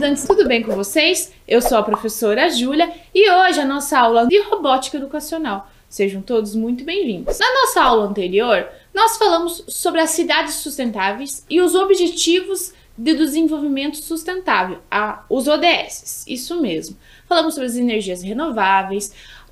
estudantes, tudo bem com vocês? Eu sou a professora Júlia e hoje a nossa aula de robótica educacional. Sejam todos muito bem-vindos. Na nossa aula anterior, nós falamos sobre as cidades sustentáveis e os objetivos de desenvolvimento sustentável, os ODS, isso mesmo. Falamos sobre as energias renováveis,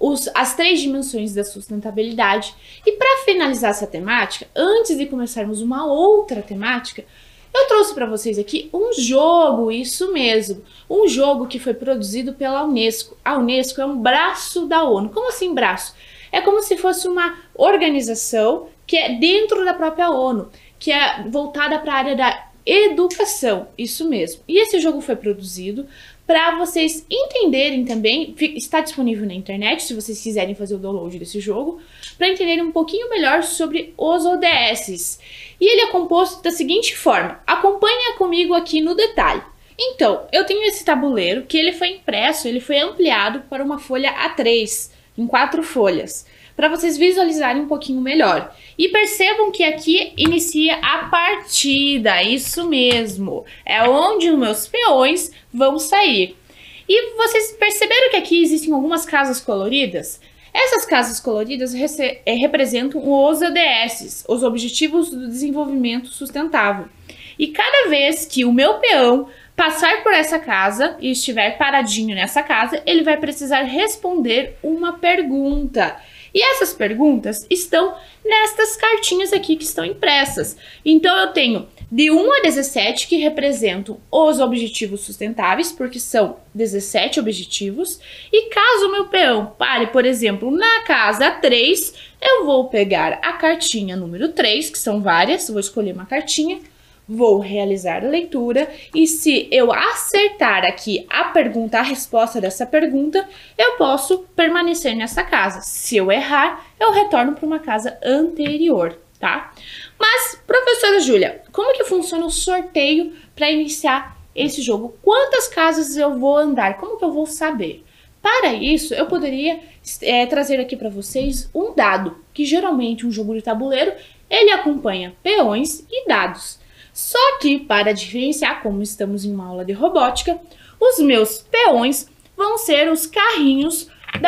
as 3 dimensões da sustentabilidade. E para finalizar essa temática, antes de começarmos uma outra temática, eu trouxe para vocês aqui um jogo, isso mesmo, um jogo que foi produzido pela Unesco. A Unesco é um braço da ONU. Como assim braço? É como se fosse uma organização que é dentro da própria ONU, que é voltada para a área da educação, isso mesmo. E esse jogo foi produzido para vocês entenderem também, está disponível na internet, se vocês quiserem fazer o download desse jogo, para entenderem um pouquinho melhor sobre os ODS. E ele é composto da seguinte forma, acompanha comigo aqui no detalhe. Então, eu tenho esse tabuleiro que ele foi impresso, ele foi ampliado para uma folha A3, em 4 folhas, para vocês visualizarem um pouquinho melhor. E percebam que aqui inicia a partida, isso mesmo, é onde os meus peões vão sair. E vocês perceberam que aqui existem algumas casas coloridas? Essas casas coloridas representam os ODS, os Objetivos do Desenvolvimento Sustentável. E cada vez que o meu peão passar por essa casa e estiver paradinho nessa casa, ele vai precisar responder uma pergunta. E essas perguntas estão nestas cartinhas aqui que estão impressas. Então eu tenho de 1 a 17 que representam os objetivos sustentáveis, porque são 17 objetivos. E caso o meu peão pare, por exemplo, na casa 3, eu vou pegar a cartinha número 3, que são várias, vou escolher uma cartinha. Vou realizar a leitura e se eu acertar aqui a pergunta, a resposta dessa pergunta, eu posso permanecer nessa casa. Se eu errar, eu retorno para uma casa anterior, tá? Mas, professora Júlia, como que funciona o sorteio para iniciar esse jogo? Quantas casas eu vou andar? Como que eu vou saber? Para isso, eu poderia trazer aqui para vocês um dado, que geralmente um jogo de tabuleiro, ele acompanha peões e dados. Só que, para diferenciar, como estamos em uma aula de robótica, os meus peões vão ser os carrinhos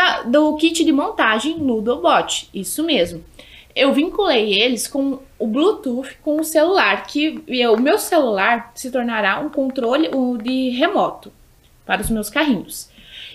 do kit de montagem Ludobot, isso mesmo. Eu vinculei eles com o Bluetooth, com o celular, que o meu celular se tornará um controle de remoto para os meus carrinhos.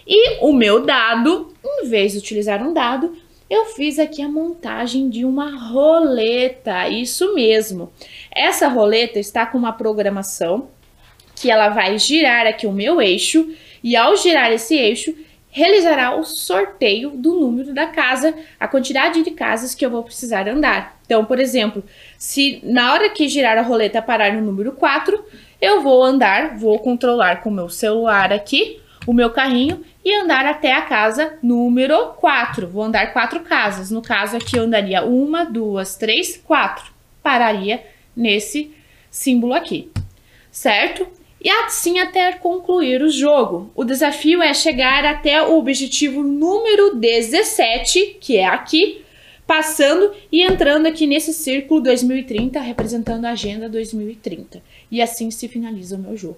E o meu dado, em vez de utilizar um dado, eu fiz aqui a montagem de uma roleta, isso mesmo. Essa roleta está com uma programação que ela vai girar aqui o meu eixo e ao girar esse eixo, realizará o sorteio do número da casa, a quantidade de casas que eu vou precisar andar. Então, por exemplo, se na hora que girar a roleta parar no número 4, eu vou controlar com o meu celular aqui, o meu carrinho, e andar até a casa número 4. Vou andar 4 casas. No caso aqui eu andaria 1, 2, 3, 4. Pararia nesse símbolo aqui, certo? E assim até concluir o jogo. O desafio é chegar até o objetivo número 17, que é aqui, passando e entrando aqui nesse círculo 2030, representando a Agenda 2030. E assim se finaliza o meu jogo.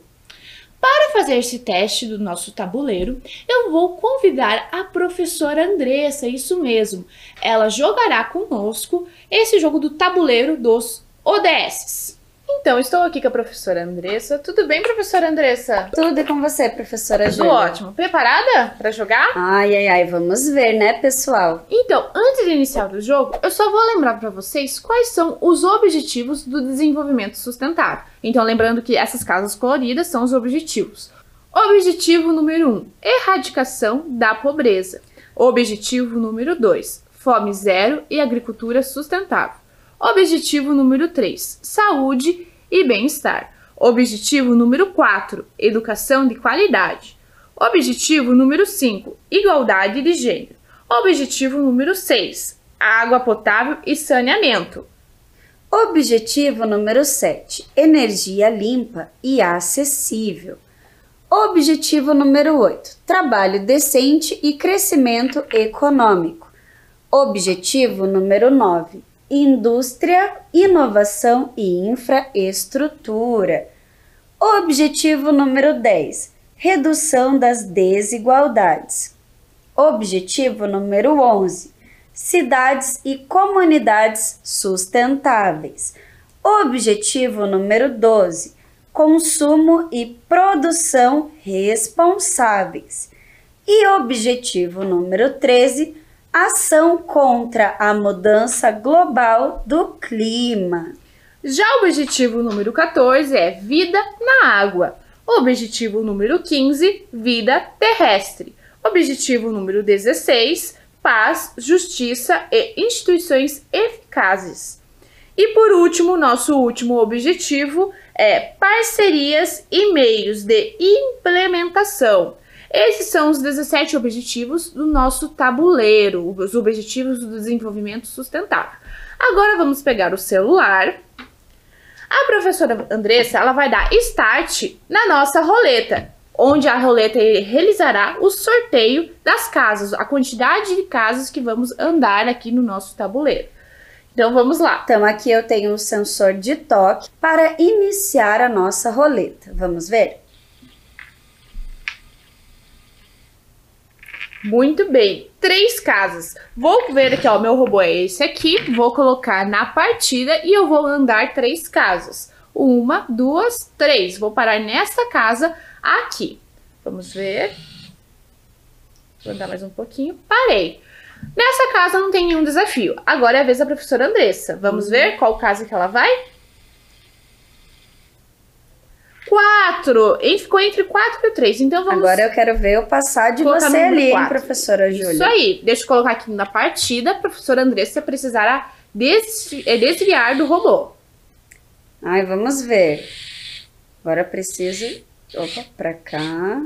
Para fazer esse teste do nosso tabuleiro, eu vou convidar a professora Andressa, isso mesmo. Ela jogará conosco esse jogo do tabuleiro dos ODS. Então, estou aqui com a professora Andressa. Tudo bem, professora Andressa? Tudo e com você, professora Tudo Júlia? ótimo. Preparada para jogar? Ai, vamos ver, né, pessoal? Então, antes de iniciar o jogo, eu só vou lembrar para vocês quais são os objetivos do desenvolvimento sustentável. Então, lembrando que essas casas coloridas são os objetivos. Objetivo número 1, erradicação da pobreza. Objetivo número 2, fome zero e agricultura sustentável. Objetivo número 3, saúde e bem-estar. Objetivo número 4, educação de qualidade. Objetivo número 5, igualdade de gênero. Objetivo número 6, água potável e saneamento. Objetivo número 7, energia limpa e acessível. Objetivo número 8, trabalho decente e crescimento econômico. Objetivo número 9, indústria, inovação e infraestrutura. Objetivo número 10, redução das desigualdades. Objetivo número 11, cidades e comunidades sustentáveis. Objetivo número 12, consumo e produção responsáveis. E objetivo número 13, ação contra a mudança global do clima. Já o objetivo número 14 é vida na água. Objetivo número 15, vida terrestre. Objetivo número 16, paz, justiça e instituições eficazes. E por último, nosso último objetivo é parcerias e meios de implementação. Esses são os 17 objetivos do nosso tabuleiro, os objetivos do desenvolvimento sustentável. Agora vamos pegar o celular. A professora Andressa, ela vai dar start na nossa roleta, onde a roleta realizará o sorteio das casas, a quantidade de casas que vamos andar aqui no nosso tabuleiro. Então vamos lá. Então aqui eu tenho um sensor de toque para iniciar a nossa roleta. Vamos ver? Muito bem, 3 casas. Vou ver aqui, ó, meu robô é esse aqui, vou colocar na partida e eu vou andar 3 casas. 1, 2, 3. Vou parar nesta casa aqui. Vamos ver. Vou andar mais um pouquinho. Parei. Nessa casa não tem nenhum desafio. Agora é a vez da professora Andressa. Vamos ver qual casa que ela vai? 4. Ficou entre 4 e 3. Então vamos... Agora eu quero ver eu passar de você ali, hein, professora Júlia? Isso aí. Deixa eu colocar aqui na partida. A professora Andressa precisará desviar do robô. Ai, vamos ver. Agora preciso... Opa, pra cá.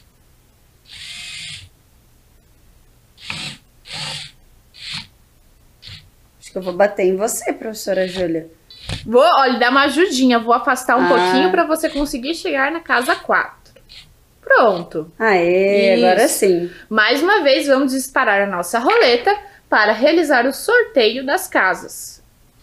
Acho que eu vou bater em você, professora Júlia. Olha, dá uma ajudinha. Vou afastar um pouquinho para você conseguir chegar na casa 4. Pronto. Aê, Isso. Agora sim. Mais uma vez, vamos disparar a nossa roleta para realizar o sorteio das casas.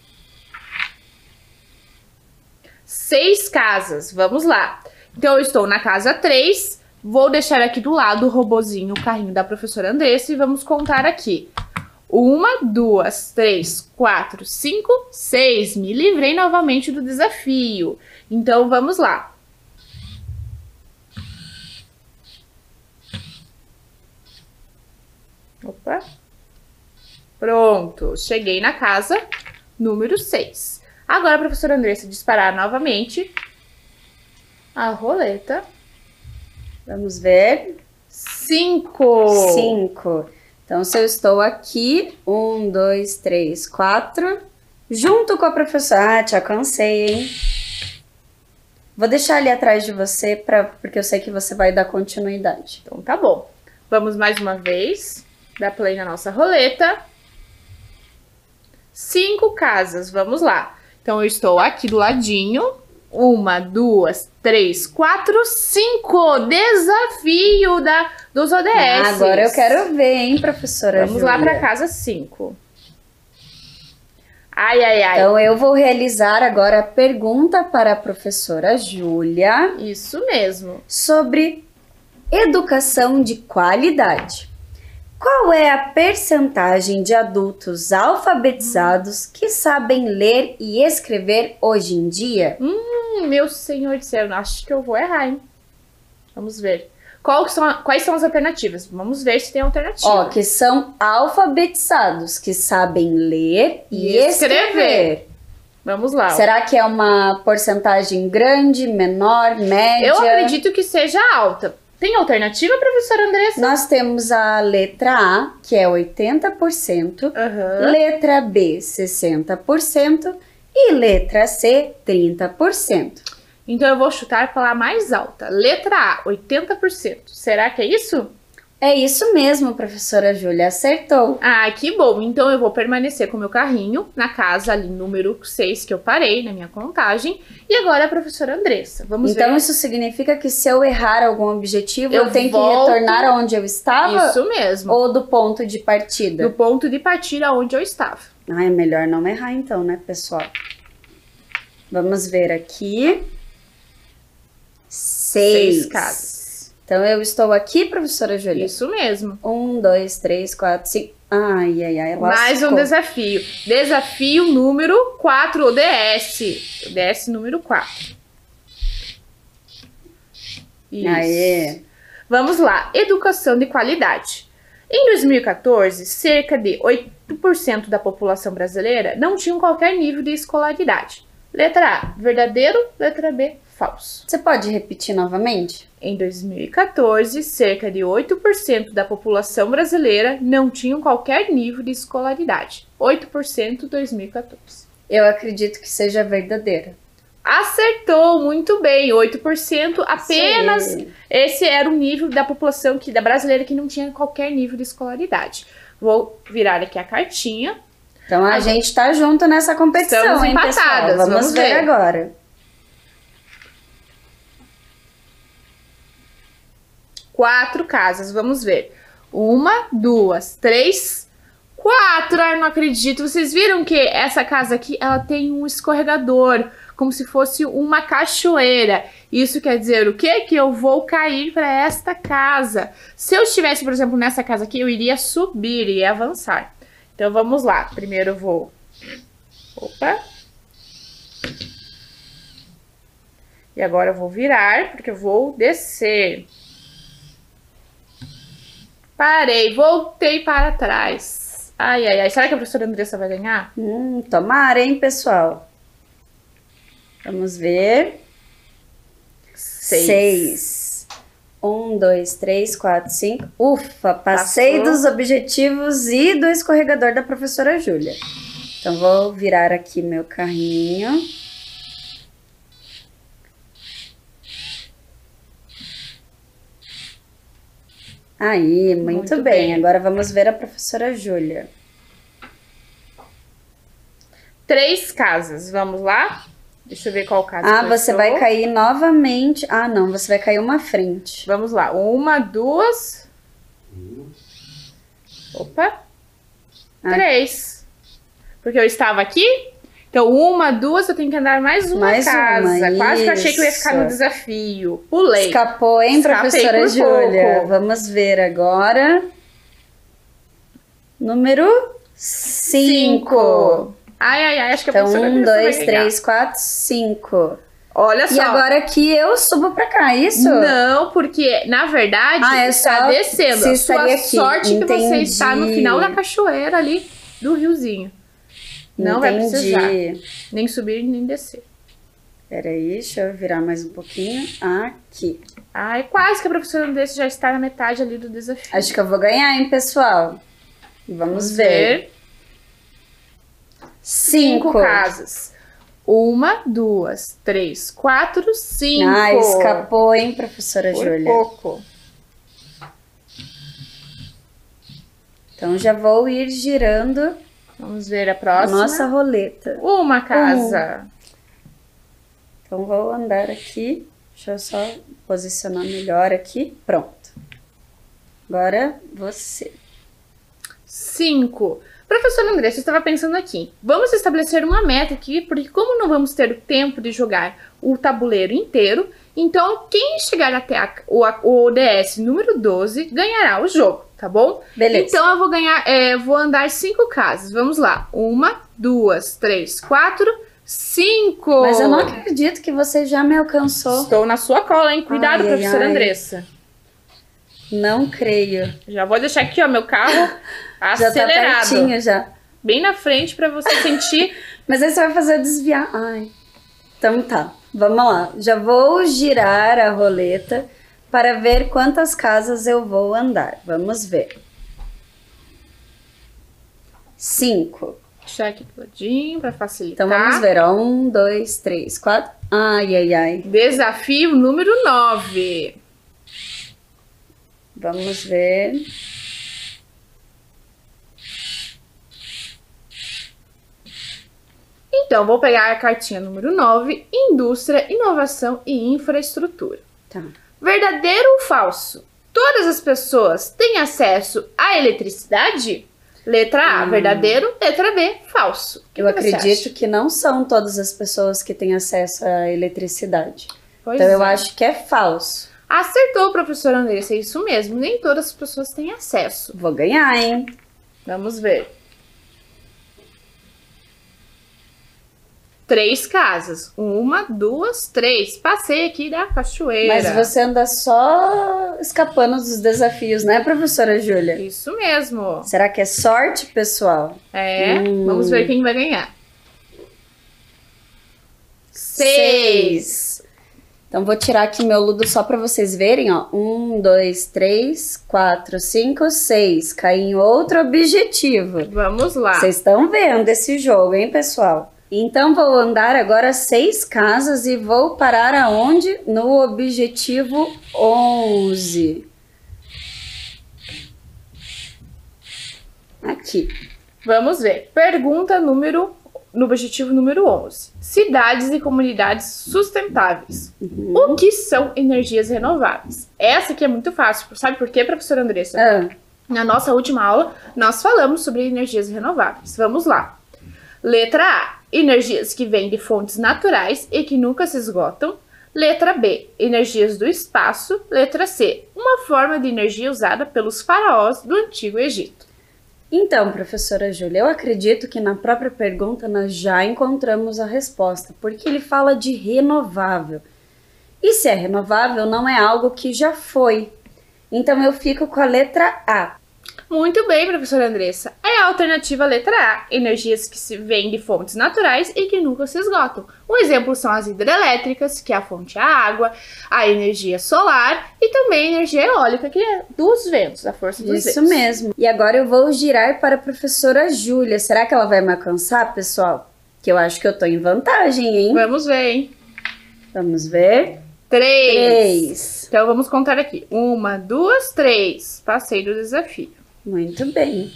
6 casas. Vamos lá. Então, eu estou na casa 3. Vou deixar aqui do lado o robozinho, o carrinho da professora Andressa e vamos contar aqui. 1, 2, 3, 4, 5, 6. Me livrei novamente do desafio. Então, vamos lá. Opa. Pronto. Cheguei na casa número 6. Agora, a professora Andressa disparar novamente a roleta. Vamos ver. 5. 5. Então, se eu estou aqui, 1, 2, 3, 4, junto com a professora... Ah, te alcancei, hein? Vou deixar ali atrás de você, porque eu sei que você vai dar continuidade. Então, tá bom. Vamos mais uma vez. Dar play na nossa roleta. 5 casas, vamos lá. Então, eu estou aqui do ladinho. 1, 2, 3, 4, 5. Desafio dos ODS. Agora eu quero ver, hein, professora Vamos Júlia. lá para casa 5. Ai, ai, ai. Então, eu vou realizar agora a pergunta para a professora Júlia. Isso mesmo. Sobre educação de qualidade. Qual é a percentagem de adultos alfabetizados que sabem ler e escrever hoje em dia? Meu senhor do céu, acho que eu vou errar, hein? Vamos ver. Quais são as alternativas? Vamos ver se tem alternativa. Ó, que são alfabetizados, que sabem ler e escrever. Vamos lá. Será que é uma porcentagem grande, menor, média? Eu acredito que seja alta. Tem alternativa, professora Andressa? Nós temos a letra A, que é 80%, letra B, 60% e letra C, 30%. Então eu vou chutar pela mais alta. Letra A, 80%. Será que é isso? É isso mesmo, professora Júlia, acertou. Ah, que bom. Então eu vou permanecer com o meu carrinho na casa ali número 6 que eu parei na minha contagem. E agora a professora Andressa. Vamos ver. Então isso significa que se eu errar algum objetivo, eu tenho que retornar aonde eu estava? Isso mesmo. Ou do ponto de partida? Do ponto de partida onde eu estava. Ah, é melhor não errar então, né, pessoal? Vamos ver aqui. 6 casas. Então, eu estou aqui, professora Júlia? Isso mesmo. 1, 2, 3, 4, 5. Ai, ai, ai. Mais um desafio. Desafio número 4, o DS. O DS número 4. Isso. Aê. Vamos lá. Educação de qualidade. Em 2014, cerca de 8% da população brasileira não tinham qualquer nível de escolaridade. Letra A, verdadeiro. Letra B, falso. Você pode repetir novamente? Em 2014, cerca de 8% da população brasileira não tinham qualquer nível de escolaridade. 8% em 2014. Eu acredito que seja verdadeira. Acertou, muito bem, 8%, apenas Sim. esse era o nível da população da brasileira que não tinha qualquer nível de escolaridade. Vou virar aqui a cartinha. Então a gente tá junto nessa competição, Estamos hein, empatadas, pessoal? vamos ver ver. agora. 4 casas, vamos ver. 1, 2, 3, 4. Ai, não acredito. Vocês viram que essa casa aqui, ela tem um escorregador, como se fosse uma cachoeira. Isso quer dizer o quê? Que eu vou cair para esta casa. Se eu estivesse, por exemplo, nessa casa aqui, eu iria subir e avançar. Então, vamos lá. Primeiro eu vou... Opa! E agora eu vou virar, porque eu vou descer. Parei, voltei para trás. Ai, ai, ai. Será que a professora Andressa vai ganhar? Tomara, hein, pessoal? Vamos ver. 6. 1, 2, 3, 4, 5. Ufa, passei Passou. dos objetivos e do escorregador da professora Júlia. Então, vou virar aqui meu carrinho. Aí, muito bem. Agora vamos ver a professora Júlia. 3 casas, vamos lá? Deixa eu ver qual casa. Ah, que eu você estou. vai cair novamente. Ah, não, você vai cair uma frente. Vamos lá. 1, 2. Opa. 3. Porque eu estava aqui. Então, 1, 2, eu tenho que andar mais uma casa. Quase que eu achei que eu ia ficar no desafio. Pulei. Escapou, hein, Escapei professora por Júlia? pouco. Vamos ver agora. Número 5. Ai, ai, ai. Acho que a Então, professora 1, Andressa vai 2, ganhar. 3, 4, 5. Olha só. E agora aqui eu subo pra cá, isso? Não, porque na verdade é está só descendo. se A estaria sua aqui. sorte que você Entendi. está no final da cachoeira ali do riozinho. Não vai precisar nem subir nem descer. Peraí, deixa eu virar mais um pouquinho. Aqui. Ai, quase que a professora Andressa já está na metade ali do desafio. Acho que eu vou ganhar, hein, pessoal? Vamos ver. 5 casas. 1, 2, 3, 4, 5. Ah, escapou, hein, professora Por Júlia? pouco. Então já vou ir girando Vamos ver a a próxima. nossa roleta. Uma casa. Então vou andar aqui. Deixa eu só posicionar melhor aqui. Pronto. Agora você. 5. Professora Andressa, eu estava pensando aqui. Vamos estabelecer uma meta aqui, porque como não vamos ter o tempo de jogar o tabuleiro inteiro, então quem chegar até o DS número 12 ganhará o jogo, tá bom? Beleza. Então eu vou ganhar, vou andar 5 casas. Vamos lá. 1, 2, 3, 4, 5. Mas eu não acredito que você já me alcançou. Estou na sua cola, hein? Cuidado, Ai, ai, professora ai. Andressa. Não creio. Já vou deixar aqui, ó, meu carro Já tá acelerado. pertinho já. Bem na frente para você sentir. Mas aí você vai fazer eu desviar. Ai. Então tá. Vamos lá. Já vou girar a roleta para ver quantas casas eu vou andar. Vamos ver. 5. Deixar aqui do ladinho para facilitar. Então vamos ver. 1, 2, 3, 4. Ai, ai, ai. Desafio número 9. Vamos ver. Então, vou pegar a cartinha número 9, Indústria, Inovação e Infraestrutura. Tá. Verdadeiro ou falso? Todas as pessoas têm acesso à eletricidade? Letra A, verdadeiro. Letra B, falso. O que Eu você acredito acha? que não são todas as pessoas que têm acesso à eletricidade. Pois Então eu é. acho que é falso. Acertou, professora Andressa, é isso mesmo. Nem todas as pessoas têm acesso. Vou ganhar, hein? Vamos ver. 3 casas. 1, 2, 3. Passei aqui da cachoeira. Mas você anda só escapando dos desafios, né, professora Júlia? Isso mesmo. Será que é sorte, pessoal? Vamos ver quem vai ganhar. 6. Então, vou tirar aqui meu ludo só para vocês verem, ó. 1, 2, 3, 4, 5, 6. Caí em outro objetivo. Vamos lá. Vocês estão vendo esse jogo, hein, pessoal? Então, vou andar agora 6 casas e vou parar aonde? No objetivo 11. Aqui. Vamos ver. Pergunta no objetivo número 11. Cidades e comunidades sustentáveis. O que são energias renováveis? Essa aqui é muito fácil. Sabe por quê, professora Andressa? Na nossa última aula, nós falamos sobre energias renováveis. Vamos lá. Letra A. Energias que vêm de fontes naturais e que nunca se esgotam. Letra B. Energias do espaço. Letra C. Uma forma de energia usada pelos faraós do Antigo Egito. Então, professora Júlia, eu acredito que na própria pergunta nós já encontramos a resposta, porque ele fala de renovável. E se é renovável, não é algo que já foi. Então eu fico com a letra A. Muito bem, professora Andressa. É a alternativa letra A. Energias que se vêm de fontes naturais e que nunca se esgotam. Um exemplo são as hidrelétricas, que é a fonte à água, a energia solar e também a energia eólica, que é dos ventos, a força dos ventos. Isso mesmo. E agora eu vou girar para a professora Júlia. Será que ela vai me alcançar, pessoal? Que eu acho que eu tô em vantagem, hein? Vamos ver, hein? Vamos ver. 3. Então vamos contar aqui. 1, 2, 3. Passei do desafio. Muito bem.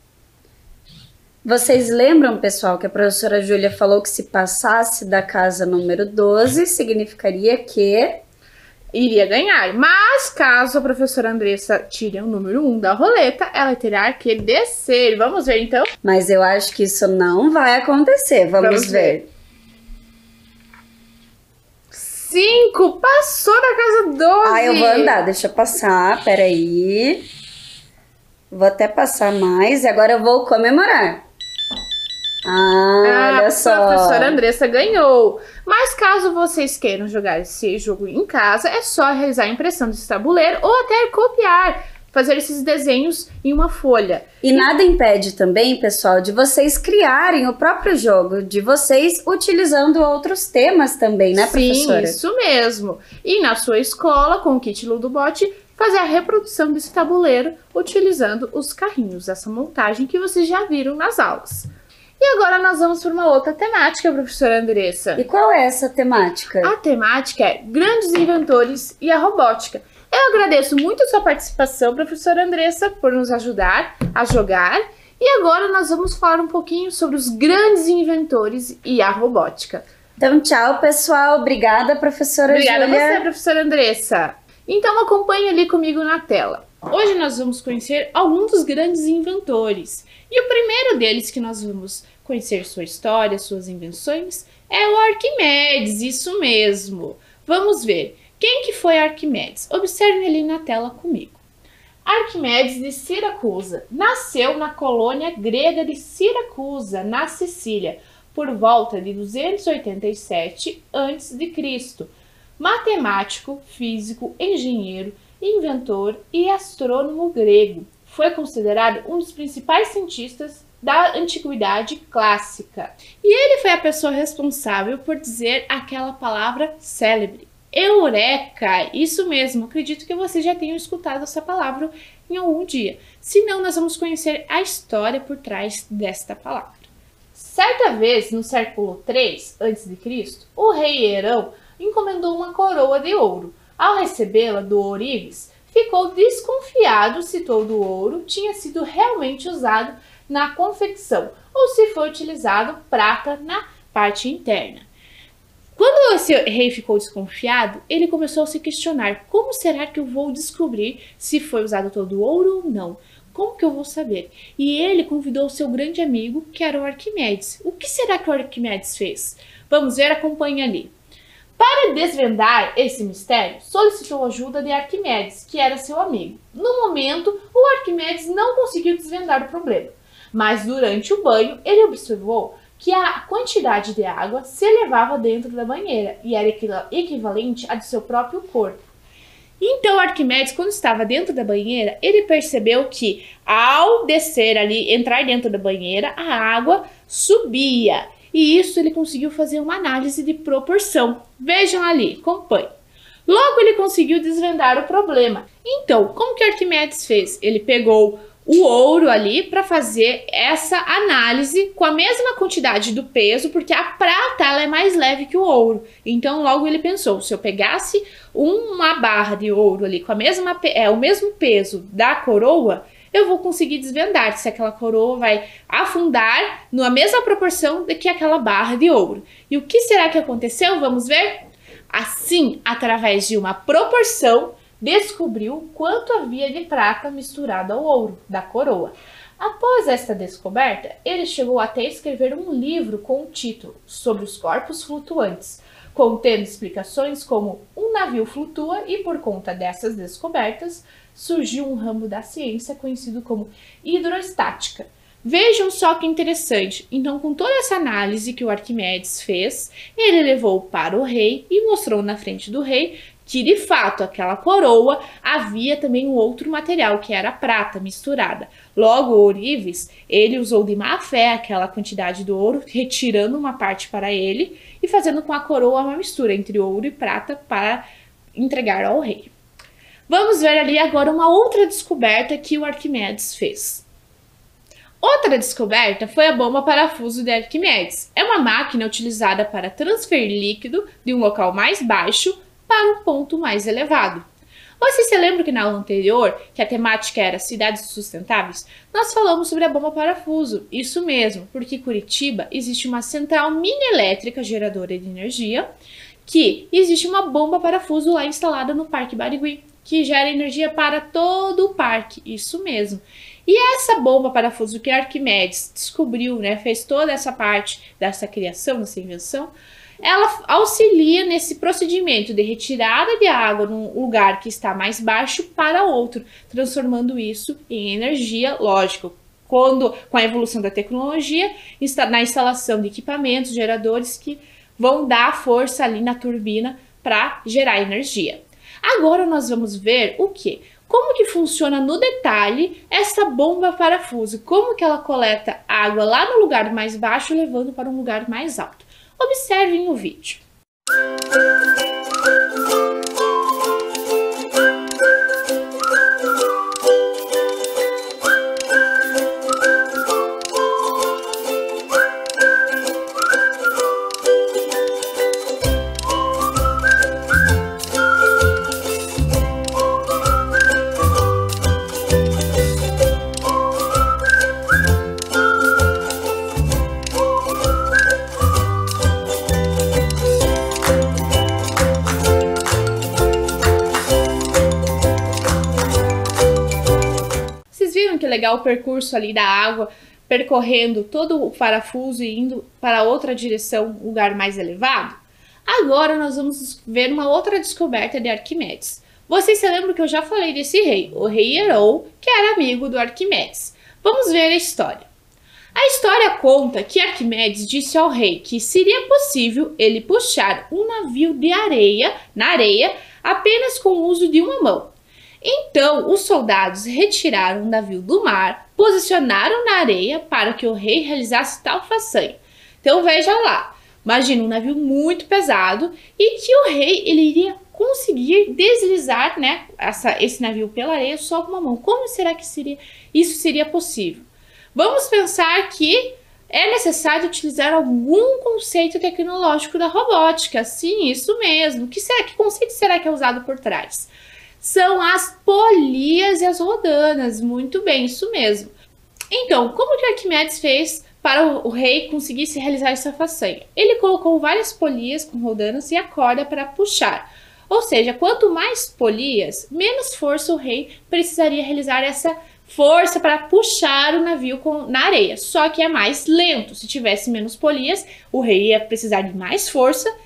Vocês lembram, pessoal, que a professora Júlia falou que se passasse da casa número 12, significaria que iria ganhar. Mas caso a professora Andressa tire o número 1 da roleta, ela terá que descer. Vamos ver, então? Mas eu acho que isso não vai acontecer. Vamos ver. 5. Passou da casa 12. Ah, eu vou andar. Deixa eu passar. Peraí. Vou até passar mais e agora eu vou comemorar. Olha só. A professora Andressa ganhou. Mas caso vocês queiram jogar esse jogo em casa, é só realizar a impressão desse tabuleiro ou até copiar, fazer esses desenhos em uma folha. E nada impede também, pessoal, de vocês criarem o próprio jogo de vocês utilizando outros temas também, né, professora? Sim, isso mesmo. E na sua escola, com o kit Ludobot, fazer a reprodução desse tabuleiro utilizando os carrinhos, essa montagem que vocês já viram nas aulas. E agora nós vamos para uma outra temática, professora Andressa. E qual é essa temática? A temática é grandes inventores e a robótica. Eu agradeço muito a sua participação, professora Andressa, por nos ajudar a jogar. E agora nós vamos falar um pouquinho sobre os grandes inventores e a robótica. Então, tchau, pessoal. Obrigada, professora Júlia. Obrigada a você, professora Andressa. Então acompanhe ali comigo na tela. Hoje nós vamos conhecer alguns dos grandes inventores. E o primeiro deles que nós vamos conhecer sua história, suas invenções, é o Arquimedes, isso mesmo. Vamos ver, quem que foi Arquimedes? Observe ali na tela comigo. Arquimedes de Siracusa nasceu na colônia grega de Siracusa, na Sicília, por volta de 287 a.C., matemático, físico, engenheiro, inventor e astrônomo grego. Foi considerado um dos principais cientistas da antiguidade clássica. E ele foi a pessoa responsável por dizer aquela palavra célebre, Eureka! Isso mesmo, acredito que vocês já tenham escutado essa palavra em algum dia. Se não, nós vamos conhecer a história por trás desta palavra. Certa vez, no século 3 a.C., o rei Herão encomendou uma coroa de ouro. Ao recebê-la do ourives, ficou desconfiado se todo o ouro tinha sido realmente usado na confecção ou se foi utilizado prata na parte interna. Quando esse rei ficou desconfiado, ele começou a se questionar: como será que eu vou descobrir se foi usado todo o ouro ou não? Como que eu vou saber? E ele convidou o seu grande amigo, que era o Arquimedes. O que será que o Arquimedes fez? Vamos ver, acompanhe ali. Para desvendar esse mistério, solicitou ajuda de Arquimedes, que era seu amigo. No momento, o Arquimedes não conseguiu desvendar o problema, mas durante o banho ele observou que a quantidade de água se elevava dentro da banheira e era equivalente à de seu próprio corpo. Então Arquimedes, quando estava dentro da banheira, ele percebeu que ao descer ali, entrar dentro da banheira, a água subia. E isso ele conseguiu fazer uma análise de proporção. Vejam ali, acompanhem. Logo ele conseguiu desvendar o problema. Então, como que Arquimedes fez? Ele pegou o ouro ali para fazer essa análise com a mesma quantidade do peso, porque a prata ela é mais leve que o ouro. Então logo ele pensou, se eu pegasse uma barra de ouro ali com o mesmo peso da coroa, eu vou conseguir desvendar se aquela coroa vai afundar na mesma proporção do que aquela barra de ouro. E o que será que aconteceu? Vamos ver? Assim, através de uma proporção, descobriu quanto havia de prata misturado ao ouro da coroa. Após esta descoberta, ele chegou até a escrever um livro com o título Sobre os Corpos Flutuantes, contendo explicações como um navio flutua e, por conta dessas descobertas, surgiu um ramo da ciência conhecido como hidrostática. Vejam só que interessante. Então, com toda essa análise que o Arquimedes fez, ele levou para o rei e mostrou na frente do rei que, de fato, aquela coroa havia também um outro material, que era a prata misturada. Logo, Ourives, ele usou de má fé aquela quantidade do ouro, retirando uma parte para ele e fazendo com a coroa uma mistura entre ouro e prata para entregar ao rei. Vamos ver ali agora uma outra descoberta que o Arquimedes fez. Outra descoberta foi a bomba parafuso de Arquimedes. É uma máquina utilizada para transferir líquido de um local mais baixo para um ponto mais elevado. Você se lembra que na aula anterior, que a temática era cidades sustentáveis, nós falamos sobre a bomba parafuso. Isso mesmo, porque em Curitiba existe uma central mini elétrica geradora de energia, que existe uma bomba parafuso lá instalada no Parque Barigui, que gera energia para todo o parque. Isso mesmo. E essa bomba parafuso que Arquimedes descobriu, fez toda essa parte dessa criação, dessa invenção, ela auxilia nesse procedimento de retirada de água num lugar que está mais baixo para outro, transformando isso em energia, lógico, com a evolução da tecnologia, na instalação de equipamentos, geradores que vão dar força ali na turbina para gerar energia. Agora nós vamos ver o quê? Como que funciona no detalhe essa bomba parafuso, como que ela coleta água lá no lugar mais baixo, levando para um lugar mais alto. Observem o vídeo. Que legal o percurso ali da água, percorrendo todo o parafuso e indo para outra direção, um lugar mais elevado? Agora nós vamos ver uma outra descoberta de Arquimedes. Vocês se lembram que eu já falei desse rei, o rei Herou, que era amigo do Arquimedes. Vamos ver a história. A história conta que Arquimedes disse ao rei que seria possível ele puxar um navio de na areia apenas com o uso de uma mão. Então, os soldados retiraram o navio do mar, posicionaram na areia para que o rei realizasse tal façanha. Então, veja lá, imagina um navio muito pesado e que o rei ele iria conseguir deslizar esse navio pela areia só com uma mão. Como será que isso seria possível? Vamos pensar que é necessário utilizar algum conceito tecnológico da robótica. Sim, isso mesmo. Que conceito será que é usado por trás? São as polias e as rodanas. Muito bem, isso mesmo. Então, como que Arquimedes fez para o rei conseguir se realizar essa façanha? Ele colocou várias polias com rodanas e a corda para puxar. Ou seja, quanto mais polias, menos força o rei precisaria realizar essa força para puxar o navio na areia. Só que é mais lento. Se tivesse menos polias, o rei ia precisar de mais força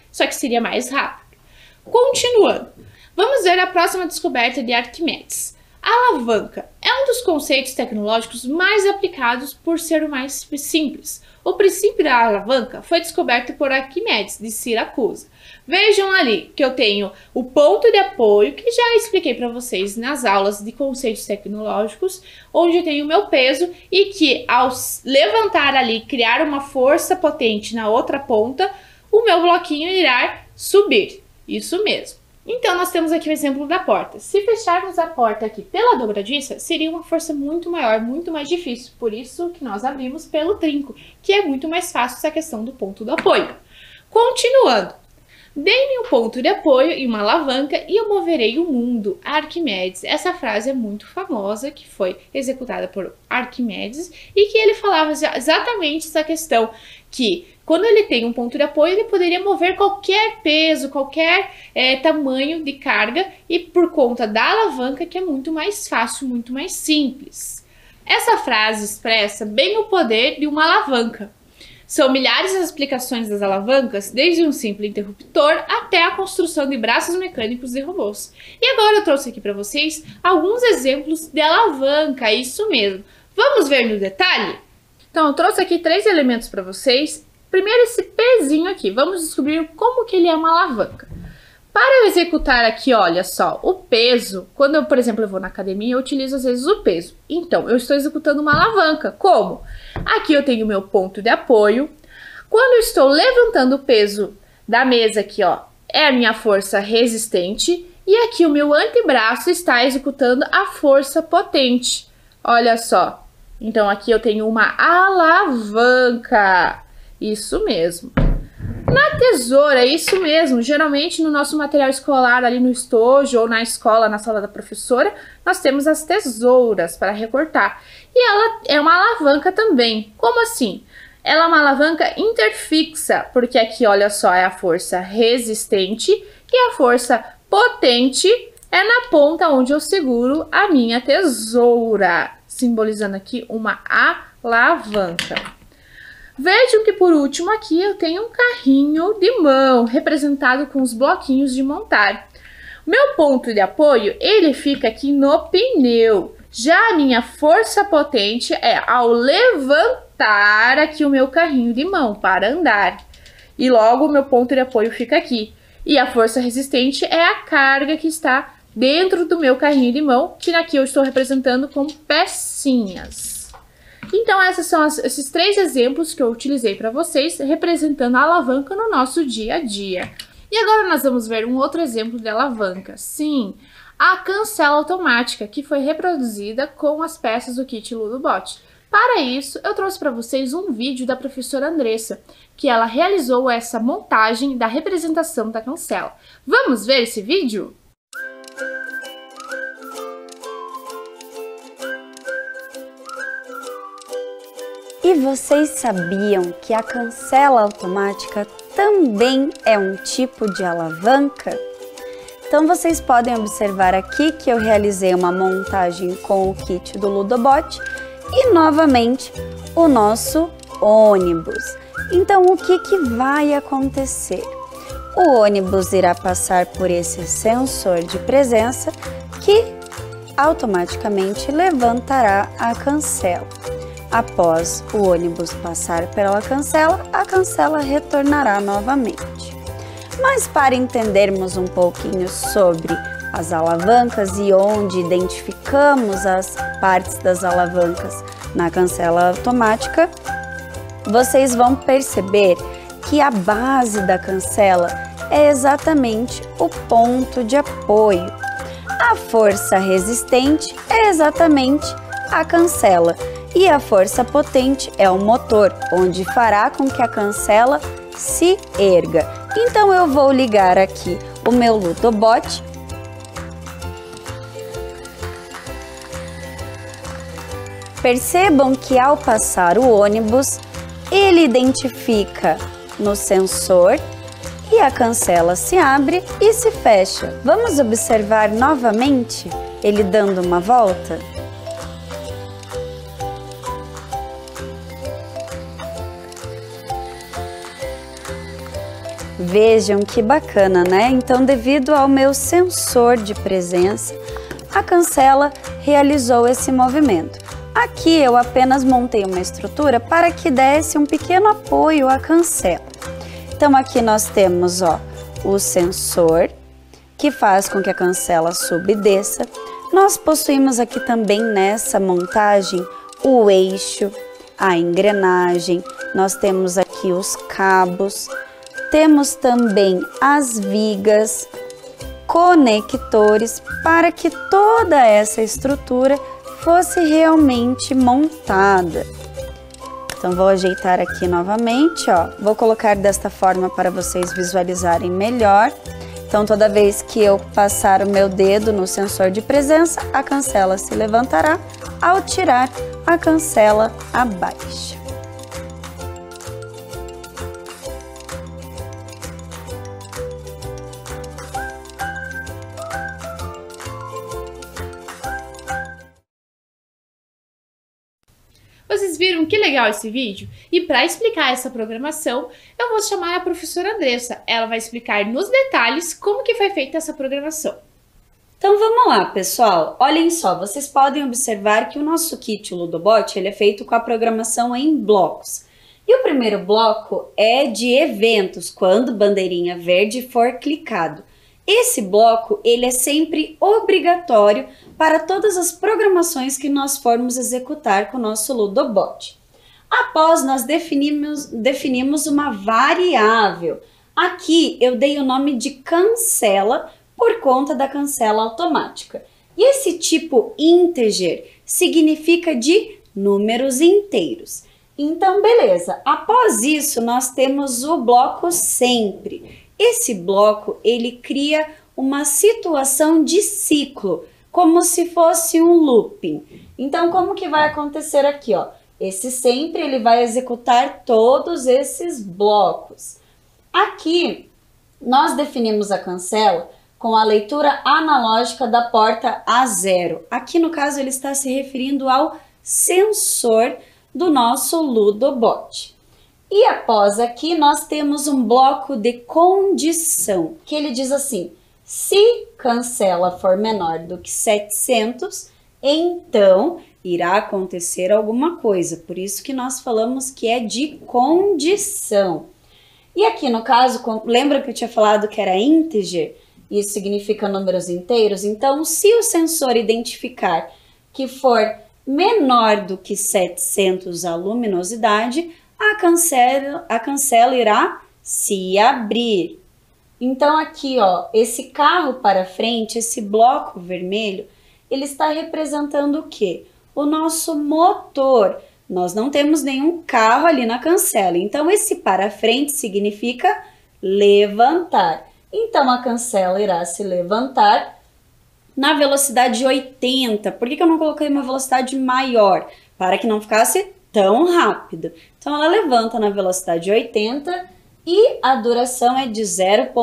só que seria mais rápido. Continuando, vamos ver a próxima descoberta de Arquimedes. A alavanca é um dos conceitos tecnológicos mais aplicados por ser o mais simples. O princípio da alavanca foi descoberto por Arquimedes, de Siracusa. Vejam ali que eu tenho o ponto de apoio, que já expliquei para vocês nas aulas de conceitos tecnológicos, onde eu tenho o meu peso e que ao levantar ali, criar uma força potente na outra ponta, o meu bloquinho irá subir. Isso mesmo. Então, nós temos aqui o exemplo da porta. Se fecharmos a porta aqui pela dobradiça, seria uma força muito maior, muito mais difícil. Por isso que nós abrimos pelo trinco, que é muito mais fácil essa questão do ponto do apoio. Continuando. Dê-me um ponto de apoio e uma alavanca e eu moverei o mundo. Arquimedes. Essa frase é muito famosa, que foi executada por Arquimedes e que ele falava exatamente essa questão, que quando ele tem um ponto de apoio, ele poderia mover qualquer peso, qualquer tamanho de carga e por conta da alavanca, que é muito mais fácil, muito mais simples. Essa frase expressa bem o poder de uma alavanca. São milhares as aplicações das alavancas, desde um simples interruptor até a construção de braços mecânicos de robôs. E agora eu trouxe aqui para vocês alguns exemplos de alavanca, isso mesmo. Vamos ver no detalhe? Então, eu trouxe aqui 3 elementos para vocês. Primeiro, esse pezinho aqui. Vamos descobrir como que ele é uma alavanca. Para eu executar aqui, olha só, o peso, quando eu, por exemplo, eu vou na academia, eu utilizo às vezes o peso. Então, eu estou executando uma alavanca. Como? Aqui eu tenho o meu ponto de apoio. Quando eu estou levantando o peso da mesa aqui, ó, é a minha força resistente. E aqui o meu antebraço está executando a força potente. Olha só. Então, aqui eu tenho uma alavanca. Isso mesmo. Na tesoura, isso mesmo. Geralmente, no nosso material escolar, ali no estojo ou na escola, na sala da professora, nós temos as tesouras para recortar. E ela é uma alavanca também. Como assim? Ela é uma alavanca interfixa, porque aqui, olha só, é a força resistente e a força potente é na ponta onde eu seguro a minha tesoura, simbolizando aqui uma alavanca. Vejam que por último aqui eu tenho um carrinho de mão, representado com os bloquinhos de montar. Meu ponto de apoio, ele fica aqui no pneu. Já a minha força potente é ao levantar aqui o meu carrinho de mão para andar. E logo o meu ponto de apoio fica aqui. E a força resistente é a carga que está dentro do meu carrinho de mão, que aqui eu estou representando com pecinhas. Então, esses 3 exemplos que eu utilizei para vocês, representando a alavanca no nosso dia a dia. E agora nós vamos ver um outro exemplo de alavanca. Sim, a cancela automática, que foi reproduzida com as peças do kit Ludobot. Para isso, eu trouxe para vocês um vídeo da professora Andressa, que ela realizou essa montagem da representação da cancela. Vamos ver esse vídeo? E vocês sabiam que a cancela automática também é um tipo de alavanca? Então vocês podem observar aqui que eu realizei uma montagem com o kit do Ludobot e novamente o nosso ônibus. Então o que vai acontecer? O ônibus irá passar por esse sensor de presença que automaticamente levantará a cancela. Após o ônibus passar pela cancela, a cancela retornará novamente. Mas para entendermos um pouquinho sobre as alavancas e onde identificamos as partes das alavancas na cancela automática, vocês vão perceber que a base da cancela é exatamente o ponto de apoio. A força resistente é exatamente a cancela. E a força potente é o motor, onde fará com que a cancela se erga. Então eu vou ligar aqui o meu Ludobot. Percebam que ao passar o ônibus, ele identifica no sensor e a cancela se abre e se fecha. Vamos observar novamente ele dando uma volta? Vejam que bacana, né? Então, devido ao meu sensor de presença, a cancela realizou esse movimento. Aqui eu apenas montei uma estrutura para que desse um pequeno apoio à cancela. Então, aqui nós temos, ó, o sensor, que faz com que a cancela suba e desça. Nós possuímos aqui também nessa montagem o eixo, a engrenagem, nós temos aqui os cabos, temos também as vigas, conectores, para que toda essa estrutura fosse realmente montada. Então, vou ajeitar aqui novamente, ó. Vou colocar desta forma para vocês visualizarem melhor. Então, toda vez que eu passar o meu dedo no sensor de presença, a cancela se levantará. Ao tirar, a cancela abaixa. Vocês viram que legal esse vídeo? E para explicar essa programação, eu vou chamar a professora Andressa. Ela vai explicar nos detalhes como que foi feita essa programação. Então vamos lá, pessoal. Olhem só, vocês podem observar que o nosso kit Ludobot ele é feito com a programação em blocos. E o primeiro bloco é de eventos, quando bandeirinha verde for clicado. Esse bloco ele é sempre obrigatório para todas as programações que nós formos executar com o nosso Ludobot. Após nós definimos uma variável. Aqui eu dei o nome de cancela por conta da cancela automática. E esse tipo integer significa de números inteiros. Então, beleza. Após isso, nós temos o bloco sempre. Esse bloco, ele cria uma situação de ciclo, como se fosse um looping. Então, como que vai acontecer aqui, ó? Esse sempre, ele vai executar todos esses blocos. Aqui, nós definimos a cancela com a leitura analógica da porta A0. Aqui, no caso, ele está se referindo ao sensor do nosso Ludobot. E após aqui, nós temos um bloco de condição, que ele diz assim: se cancela for menor do que 700, então irá acontecer alguma coisa. Por isso que nós falamos que é de condição. E aqui no caso, lembra que eu tinha falado que era integer? Isso significa números inteiros. Então, se o sensor identificar que for menor do que 700 a luminosidade, a cancela irá se abrir. Então aqui, ó, esse carro para frente, esse bloco vermelho, ele está representando o quê? O nosso motor. Nós não temos nenhum carro ali na cancela. Então esse para frente significa levantar. Então a cancela irá se levantar na velocidade 80. Por que eu não coloquei uma velocidade maior? Para que não ficasse tão rápido. Então ela levanta na velocidade 80 e a duração é de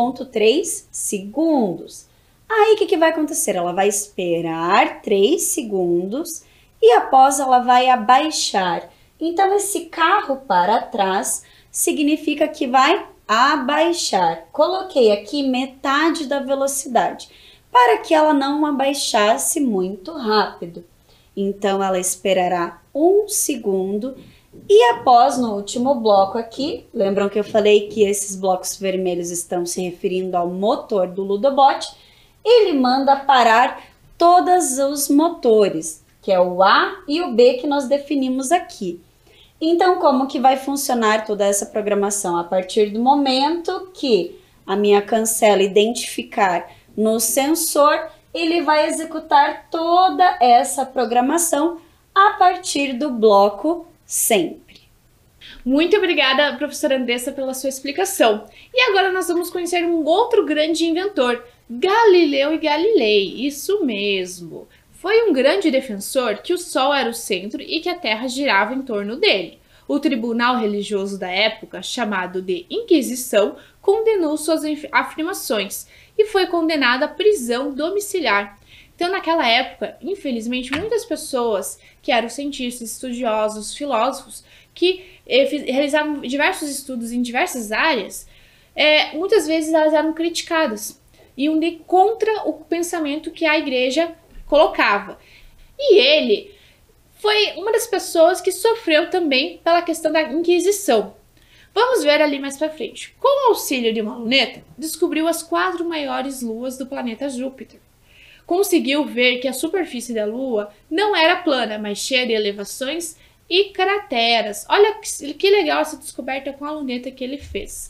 0,3 segundos. Aí o que vai acontecer? Ela vai esperar 3 segundos e após ela vai abaixar. Então esse carro para trás significa que vai abaixar. Coloquei aqui metade da velocidade para que ela não abaixasse muito rápido. Então ela esperará 1 segundo e após, no último bloco aqui, lembram que eu falei que esses blocos vermelhos estão se referindo ao motor do Ludobot, ele manda parar todos os motores, que é o A e o B que nós definimos aqui. Então, como que vai funcionar toda essa programação? A partir do momento que a minha cancela identificar no sensor, ele vai executar toda essa programação a partir do bloco sempre. Muito obrigada, professora Andressa, pela sua explicação. E agora nós vamos conhecer um outro grande inventor, Galileu Galilei. Isso mesmo. Foi um grande defensor que o Sol era o centro e que a Terra girava em torno dele. O tribunal religioso da época, chamado de Inquisição, condenou suas afirmações e foi condenado à prisão domiciliar. Então, naquela época, infelizmente, muitas pessoas que eram cientistas, estudiosos, filósofos, que realizavam diversos estudos em diversas áreas, muitas vezes elas eram criticadas, iam de contra o pensamento que a igreja colocava. E ele foi uma das pessoas que sofreu também pela questão da Inquisição. Vamos ver ali mais pra frente. Com o auxílio de uma luneta, descobriu as 4 maiores luas do planeta Júpiter. Conseguiu ver que a superfície da Lua não era plana, mas cheia de elevações e crateras. Olha que legal essa descoberta com a luneta que ele fez.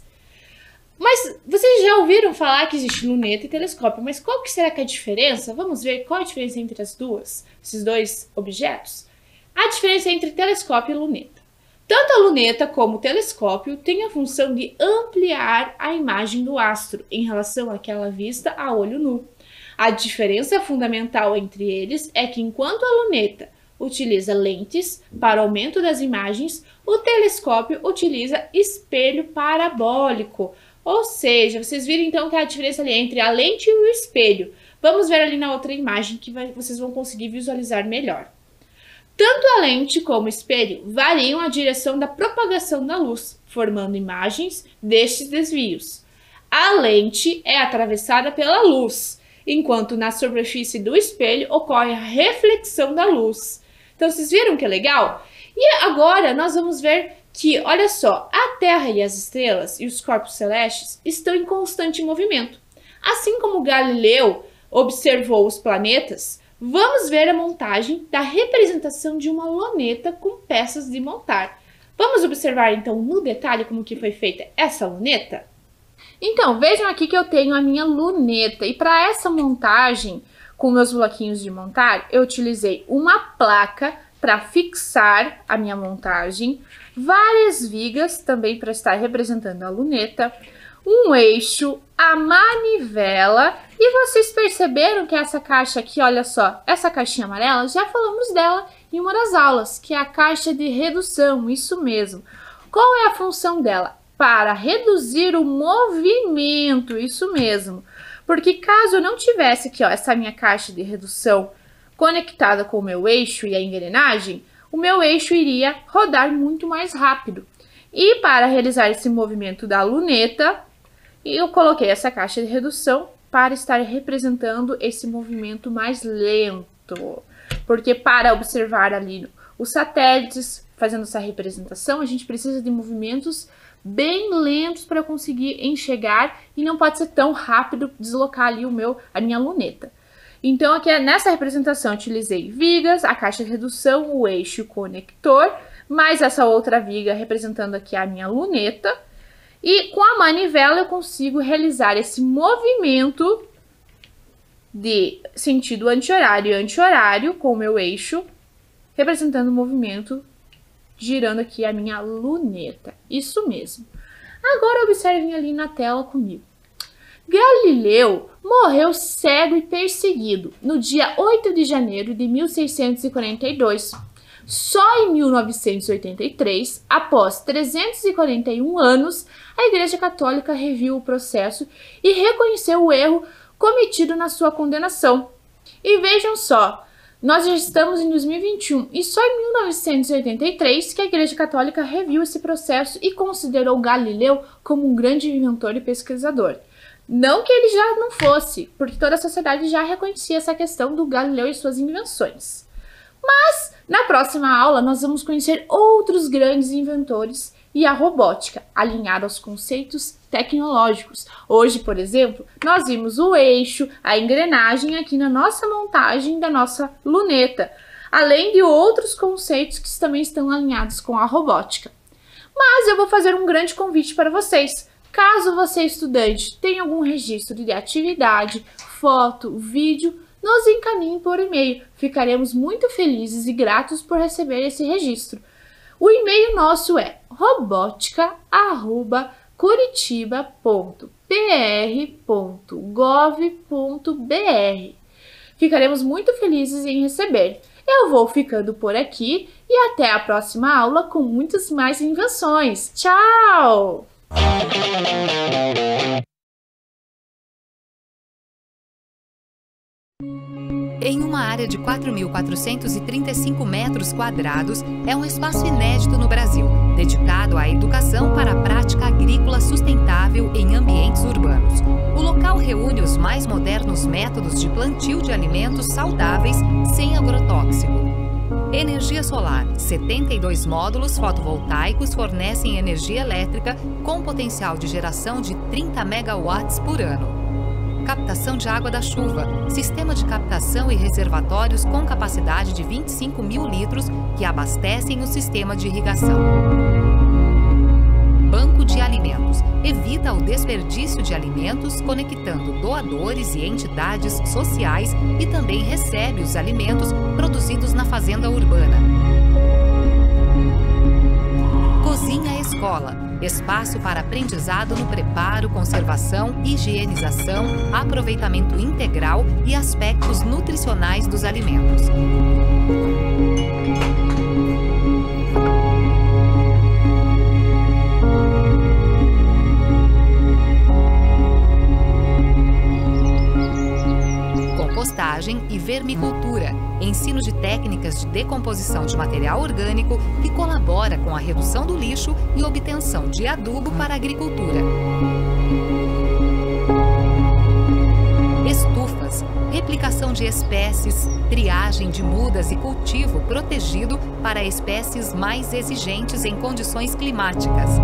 Mas vocês já ouviram falar que existe luneta e telescópio, mas qual que será que é a diferença? Vamos ver qual a diferença entre esses dois objetos? A diferença entre telescópio e luneta. Tanto a luneta como o telescópio têm a função de ampliar a imagem do astro em relação àquela vista a olho nu. A diferença fundamental entre eles é que enquanto a luneta utiliza lentes para aumento das imagens, o telescópio utiliza espelho parabólico. Ou seja, vocês viram então que a diferença ali é entre a lente e o espelho. Vamos ver ali na outra imagem que vocês vão conseguir visualizar melhor. Tanto a lente como o espelho variam a direção da propagação da luz, formando imagens destes desvios. A lente é atravessada pela luz, enquanto na superfície do espelho ocorre a reflexão da luz. Então, vocês viram que é legal? E agora nós vamos ver que, olha só, a Terra e as estrelas e os corpos celestes estão em constante movimento. Assim como Galileu observou os planetas, vamos ver a montagem da representação de uma luneta com peças de montar. Vamos observar então no detalhe como que foi feita essa luneta? Então, vejam aqui que eu tenho a minha luneta e para essa montagem, com meus bloquinhos de montar, eu utilizei uma placa para fixar a minha montagem, várias vigas também para estar representando a luneta, um eixo, a manivela, e vocês perceberam que essa caixa aqui, olha só, essa caixinha amarela, já falamos dela em uma das aulas, que é a caixa de redução, isso mesmo. Qual é a função dela? Para reduzir o movimento, isso mesmo. Porque caso eu não tivesse aqui, ó, essa minha caixa de redução conectada com o meu eixo e a engrenagem, o meu eixo iria rodar muito mais rápido. E para realizar esse movimento da luneta, eu coloquei essa caixa de redução para estar representando esse movimento mais lento. Porque para observar ali os satélites, fazendo essa representação, a gente precisa de movimentos bem lentos para conseguir enxergar e não pode ser tão rápido deslocar ali a minha luneta. Então aqui nessa representação eu utilizei vigas, a caixa de redução, o eixo e o conector, mais essa outra viga representando aqui a minha luneta. E com a manivela eu consigo realizar esse movimento de sentido anti-horário e anti-horário com o meu eixo, representando o movimento girando aqui a minha luneta. Isso mesmo. Agora observem ali na tela comigo. Galileu morreu cego e perseguido no dia 8 de janeiro de 1642. Só em 1983, após 341 anos, a Igreja Católica reviu o processo e reconheceu o erro cometido na sua condenação. E vejam só, nós já estamos em 2021 e só em 1983 que a Igreja Católica reviu esse processo e considerou Galileu como um grande inventor e pesquisador. Não que ele já não fosse, porque toda a sociedade já reconhecia essa questão do Galileu e suas invenções. Mas, na próxima aula, nós vamos conhecer outros grandes inventores e a robótica, alinhada aos conceitos tecnológicos. Hoje, por exemplo, nós vimos o eixo, a engrenagem aqui na nossa montagem da nossa luneta, além de outros conceitos que também estão alinhados com a robótica. Mas eu vou fazer um grande convite para vocês. Caso você, estudante, tenha algum registro de atividade, foto, vídeo, nos encaminhe por e-mail. Ficaremos muito felizes e gratos por receber esse registro. O e-mail nosso é robotica@curitiba.pr.gov.br. Ficaremos muito felizes em receber. Eu vou ficando por aqui e até a próxima aula com muitas mais invenções. Tchau! Em uma área de 4.435 metros quadrados, é um espaço inédito no Brasil, dedicado à educação para a prática agrícola sustentável sustentável em ambientes urbanos. O local reúne os mais modernos métodos de plantio de alimentos saudáveis sem agrotóxico. Energia solar. 72 módulos fotovoltaicos fornecem energia elétrica com potencial de geração de 30 megawatts por ano. Captação de água da chuva. Sistema de captação e reservatórios com capacidade de 25 mil litros que abastecem o sistema de irrigação. Banco de alimentos. Evita o desperdício de alimentos, conectando doadores e entidades sociais e também recebe os alimentos produzidos na fazenda urbana. Cozinha Escola. Espaço para aprendizado no preparo, conservação, higienização, aproveitamento integral e aspectos nutricionais dos alimentos. Compostagem e vermicultura, ensino de técnicas de decomposição de material orgânico que colabora com a redução do lixo e obtenção de adubo para a agricultura. Estufas, replicação de espécies, triagem de mudas e cultivo protegido para espécies mais exigentes em condições climáticas.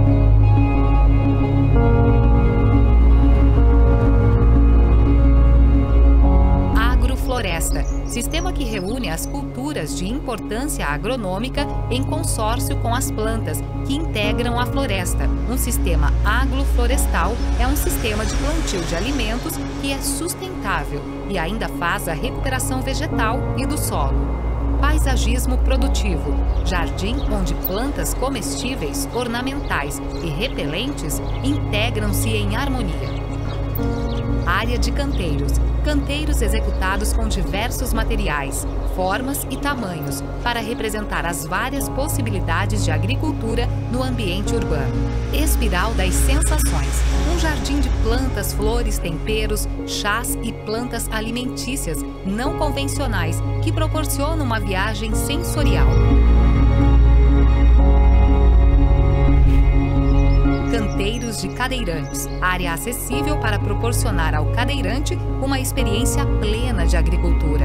Floresta, sistema que reúne as culturas de importância agronômica em consórcio com as plantas que integram a floresta. Um sistema agroflorestal é um sistema de plantio de alimentos que é sustentável e ainda faz a recuperação vegetal e do solo. Paisagismo produtivo, jardim onde plantas comestíveis, ornamentais e repelentes integram-se em harmonia. Área de canteiros. Canteiros executados com diversos materiais, formas e tamanhos para representar as várias possibilidades de agricultura no ambiente urbano. Espiral das sensações. Um jardim de plantas, flores, temperos, chás e plantas alimentícias não convencionais que proporcionam uma viagem sensorial. Canteiros de cadeirantes, área acessível para proporcionar ao cadeirante uma experiência plena de agricultura.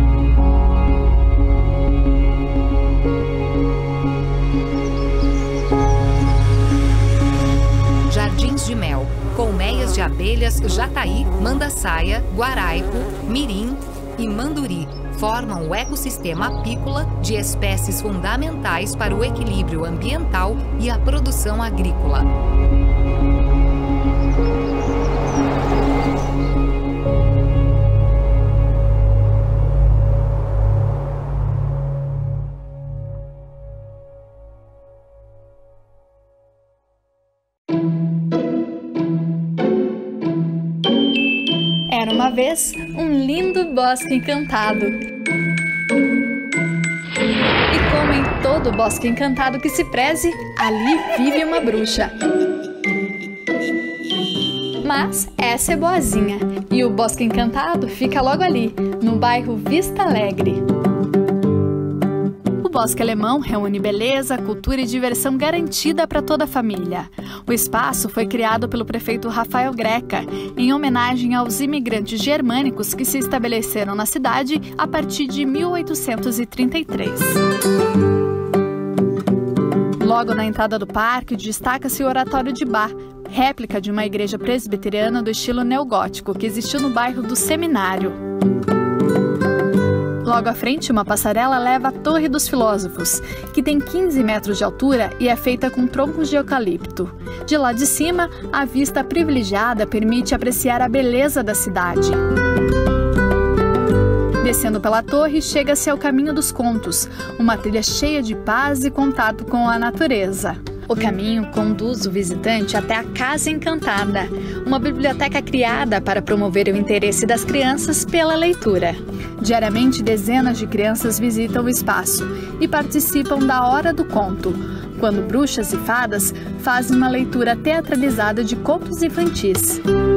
Jardins de mel, colmeias de abelhas jataí, mandaçaia, guaraipo, mirim e manduri, formam o ecossistema apícola de espécies fundamentais para o equilíbrio ambiental e a produção agrícola. Era uma vez um lindo bosque encantado. E como em todo bosque encantado que se preze, ali vive uma bruxa. Mas essa é boazinha, e o Bosque Encantado fica logo ali, no bairro Vista Alegre. O Bosque Alemão reúne beleza, cultura e diversão garantida para toda a família. O espaço foi criado pelo prefeito Rafael Greca, em homenagem aos imigrantes germânicos que se estabeleceram na cidade a partir de 1833. Logo na entrada do parque, destaca-se o Oratório de Bá, réplica de uma igreja presbiteriana do estilo neogótico que existiu no bairro do Seminário. Logo à frente, uma passarela leva à Torre dos Filósofos, que tem 15 metros de altura e é feita com troncos de eucalipto. De lá de cima, a vista privilegiada permite apreciar a beleza da cidade. Descendo pela torre, chega-se ao Caminho dos Contos, uma trilha cheia de paz e contato com a natureza. O caminho conduz o visitante até a Casa Encantada, uma biblioteca criada para promover o interesse das crianças pela leitura. Diariamente, dezenas de crianças visitam o espaço e participam da Hora do Conto, quando bruxas e fadas fazem uma leitura teatralizada de contos infantis.